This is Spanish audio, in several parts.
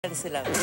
De ese lado.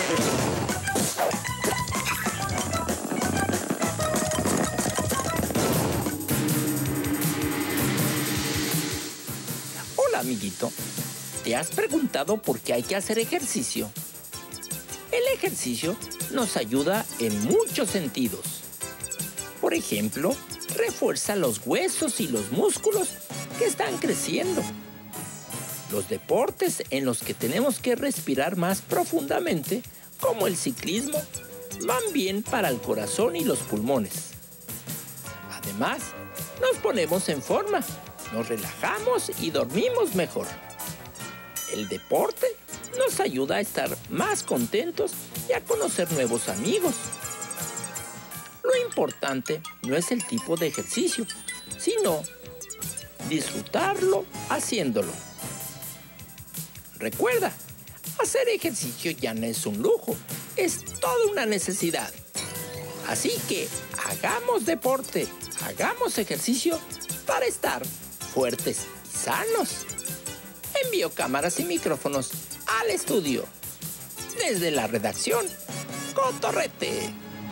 Hola, amiguito. ¿Te has preguntado por qué hay que hacer ejercicio? El ejercicio nos ayuda en muchos sentidos. Por ejemplo, refuerza los huesos y los músculos que están creciendo. Los deportes en los que tenemos que respirar más profundamente, como el ciclismo, van bien para el corazón y los pulmones. Además, nos ponemos en forma, nos relajamos y dormimos mejor. El deporte nos ayuda a estar más contentos y a conocer nuevos amigos. Lo importante no es el tipo de ejercicio, sino disfrutarlo haciéndolo. Recuerda, hacer ejercicio ya no es un lujo, es toda una necesidad. Así que hagamos deporte, hagamos ejercicio para estar fuertes y sanos. Envío cámaras y micrófonos al estudio. Desde la redacción, Cotorrete.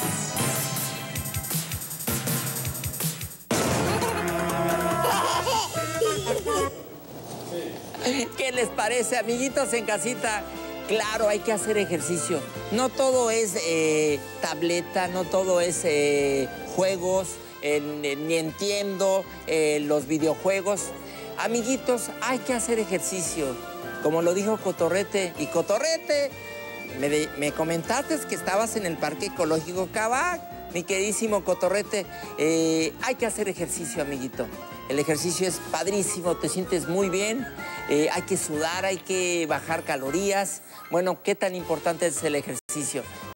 ¿Qué les parece, amiguitos en casita? Claro, hay que hacer ejercicio. No todo es tableta, no todo es juegos, ni entiendo los videojuegos. Amiguitos, hay que hacer ejercicio. Como lo dijo Cotorrete. Y Cotorrete, me comentaste que estabas en el Parque Ecológico Cabac. Mi queridísimo Cotorrete, hay que hacer ejercicio, amiguito. El ejercicio es padrísimo, te sientes muy bien. Hay que sudar, hay que bajar calorías. Bueno, ¿qué tan importante es el ejercicio?